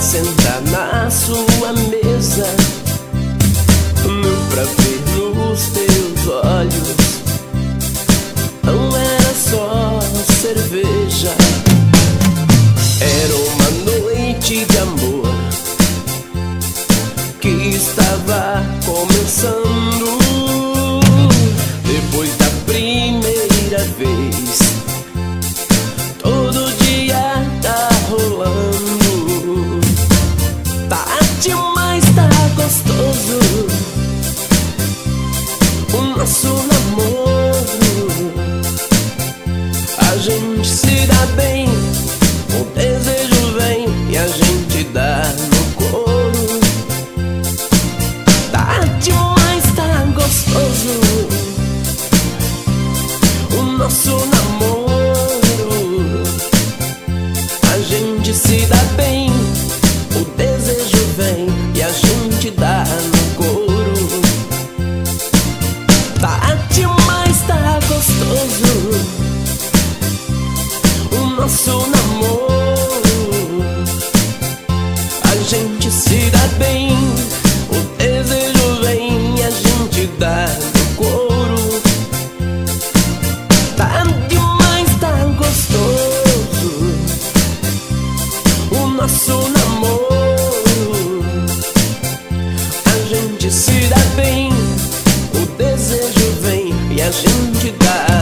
sentar na sua mesa, pra ver nos teus olhos. Não era só cerveja, era uma noite de amor que estava começando. Depois da primeira vez, todo dia tá rolando. Tá demais, tá gostoso o nosso namoro. A gente se dá bem, o desejo vem e a gente dá no couro. Tá demais, tá gostoso o nosso namoro. A gente se dá bem, o desejo vem e a gente dá no couro. Tá demais, tá gostoso o nosso namoro. A gente se dá bem, o desejo vem e a gente dá no couro. Tá demais, tá gostoso o nosso namoro. A gente se dá bem, o desejo vem e a gente dá